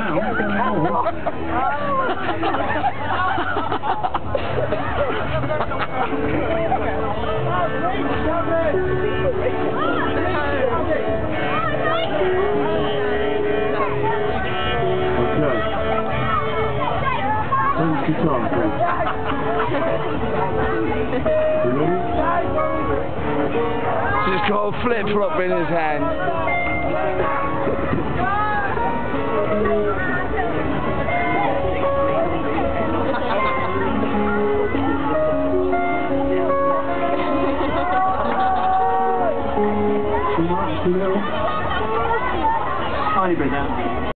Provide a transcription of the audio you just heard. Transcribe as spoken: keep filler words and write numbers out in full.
Guitar, please. You ready? Just got a flip-flop in his hand. Too much, too little? Tiny bit now.